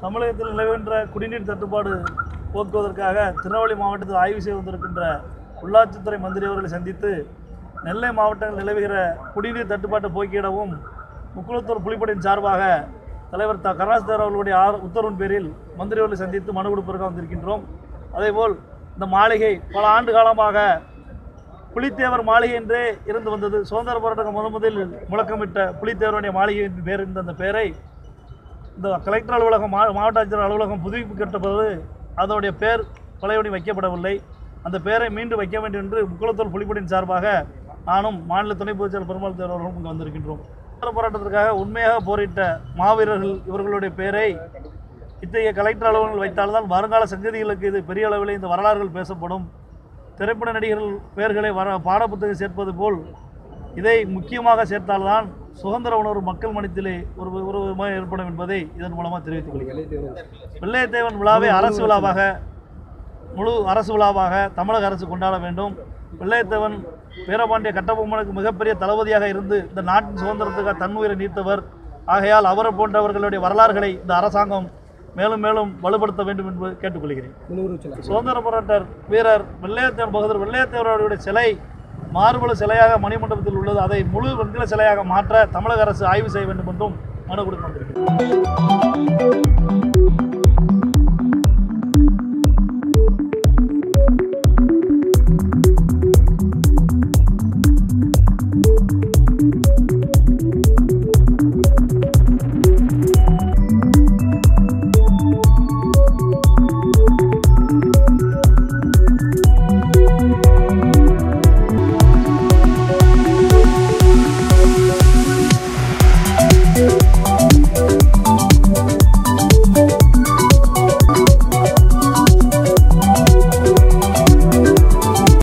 தமிழகத்தில் நிலவுகின்ற குடிநீர் தட்டுப்பாடு போக்குவதற்காக திருநெல்வேலி மாவட்டத்தில் ஆய்வு செய்து வந்திருக்கின்ற உள்ளாட்சித்துறை மந்திரி அவர்களை சந்தித்து நெல்லை மாவட்டத்தில் நிலவுகிற குடிநீர் தட்டுப்பாட்டை போக்கியிடவும் முக்குளத்தூர் புலிப்படையின் சார்பாக தலைவர் கருணாஸ் தேவர் அவர்களுடைய உத்தரவின் பேரில் மந்திரி அவர்களை சந்தித்து மனு கொடுப்பதற்காக வந்திருக்கின்றோம். அதேபோல் இந்த மாளிகை பல ஆண்டு காலமாக புலித்தேவர் மாளிகை என்றே இருந்து வந்தது. சுதந்திர போராட்டம் முதலில் முழக்கமிட்ட புலித்தேவருடைய மாளிகை என்று பேர் இருந்த அந்த பெயரை இந்த கலெக்டர் அலுவலகம் மாவட்ட ஆட்சியர் அலுவலகம் புதுப்பிக்கப்பட்டபோது அதனுடைய பேர் பழையபடி வைக்கப்படவில்லை. அந்த பெயரை மீண்டும் வைக்க வேண்டும் என்று முக்குளத்தூர் புலிப்படையின் சார்பாக நானும் மாநில துணை பொதுச்செயலாளர் பெருமாள் தேவர் அவர்களும் இங்கே வந்திருக்கின்றோம். சுதந்திர போராட்டத்திற்காக உண்மையாக போரிட்ட மாவீரர்கள் இவர்களுடைய பெயரை இத்தகைய கலெக்டர் அலுவலகங்கள் வைத்தால்தான் வருங்கால சங்கதிகளுக்கு இது பெரிய அளவில் இந்த வரலாறுகள் பேசப்படும். திரைப்பட நடிகர்கள் பெயர்களை பாடப்புத்தகம் சேர்ப்பது போல் இதை முக்கியமாக சேர்த்தால்தான் சுதந்திர உணர்வு மக்கள் மனத்திலே ஒரு ஏற்படும் என்பதை இதன் மூலமாக தெரிவித்துக் கொள்கிறேன். வெள்ளையத்தேவன் விழாவை முழு அரசு விழாவாக தமிழக அரசு கொண்டாட வேண்டும். வெள்ளையத்தேவன் வீரபாண்டிய கட்டபொம்மனுக்கு மிகப்பெரிய தளபதியாக இருந்து இந்த நாட்டின் சுதந்திரத்துக்காக தன்னுயிரை நீத்தவர். ஆகையால் அவரை போன்றவர்களுடைய வரலாறுகளை இந்த அரசாங்கம் மேலும் மேலும் வலுப்படுத்த வேண்டும் என்று கேட்டுக்கொள்கிறேன். சுதந்திர போராட்ட வீரர் வெள்ளையத்தேவன் பகதூர் வெள்ளையத்தேவருடைய சிலை மார்பள சிலையாக மணிமண்டபத்தில் உள்ளது. அதை முழு வெண்கல சிலையாக மாற்ற தமிழக அரசு ஆய்வு செய்ய வேண்டும் என்றும் மனு கொடுத்து வந்திருக்கிறது.